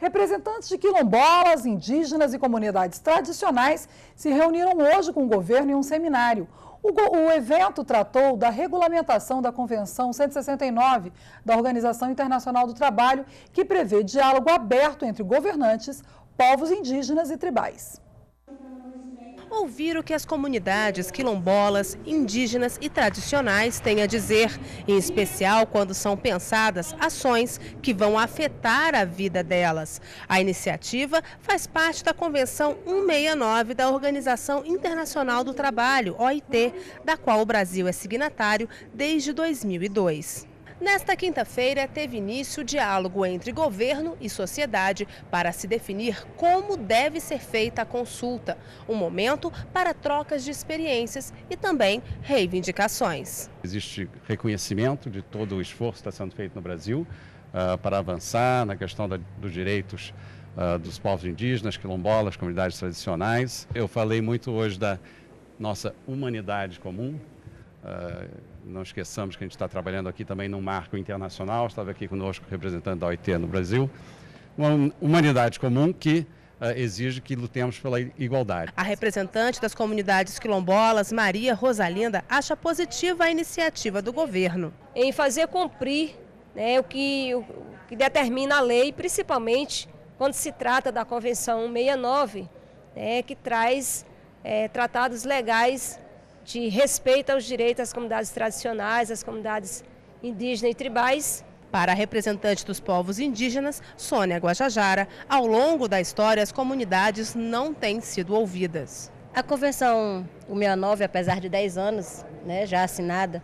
Representantes de quilombolas, indígenas e comunidades tradicionais se reuniram hoje com o governo em um seminário. O evento tratou da regulamentação da Convenção 169 da Organização Internacional do Trabalho, que prevê diálogo aberto entre governantes, povos indígenas e tribais. Ouvir o que as comunidades quilombolas, indígenas e tradicionais têm a dizer, em especial quando são pensadas ações que vão afetar a vida delas. A iniciativa faz parte da Convenção 169 da Organização Internacional do Trabalho, OIT, da qual o Brasil é signatário desde 2002. Nesta quinta-feira, teve início o diálogo entre governo e sociedade para se definir como deve ser feita a consulta, um momento para trocas de experiências e também reivindicações. Existe reconhecimento de todo o esforço que está sendo feito no Brasil para avançar na questão dos direitos dos povos indígenas, quilombolas, comunidades tradicionais. Eu falei muito hoje da nossa humanidade comum. Não esqueçamos que a gente está trabalhando aqui também num marco internacional. Estava aqui conosco o representante da OIT no Brasil. Uma humanidade comum que exige que lutemos pela igualdade. A representante das comunidades quilombolas, Maria Rosalinda, acha positiva a iniciativa do governo. Em fazer cumprir, né, o que determina a lei, principalmente quando se trata da Convenção 169, né, que traz tratados legais de respeito aos direitos das comunidades tradicionais, das comunidades indígenas e tribais. Para a representante dos povos indígenas, Sônia Guajajara, ao longo da história as comunidades não têm sido ouvidas. A Convenção 169, apesar de 10 anos, né, já assinada,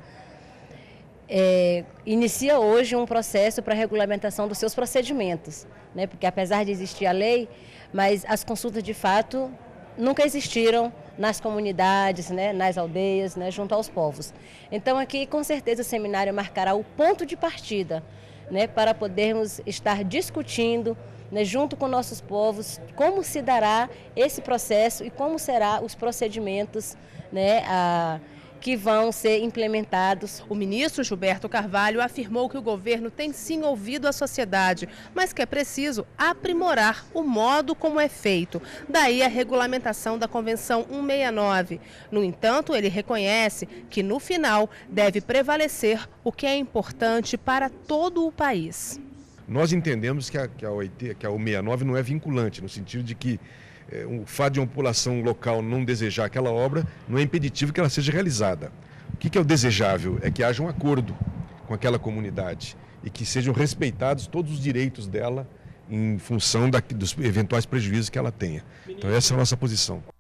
inicia hoje um processo para a regulamentação dos seus procedimentos, né, porque apesar de existir a lei, mas as consultas de fato nunca existiram nas comunidades, né, nas aldeias, né, junto aos povos. Então aqui com certeza o seminário marcará o ponto de partida, né, para podermos estar discutindo, né, junto com nossos povos como se dará esse processo e como serão os procedimentos, né, que vão ser implementados. O ministro Gilberto Carvalho afirmou que o governo tem sim ouvido a sociedade, mas que é preciso aprimorar o modo como é feito. Daí a regulamentação da Convenção 169. No entanto, ele reconhece que no final deve prevalecer o que é importante para todo o país. Nós entendemos que a OIT, que a 169 não é vinculante, no sentido de que o fato de uma população local não desejar aquela obra não é impeditivo que ela seja realizada. O que é o desejável? É que haja um acordo com aquela comunidade e que sejam respeitados todos os direitos dela em função dos eventuais prejuízos que ela tenha. Então essa é a nossa posição.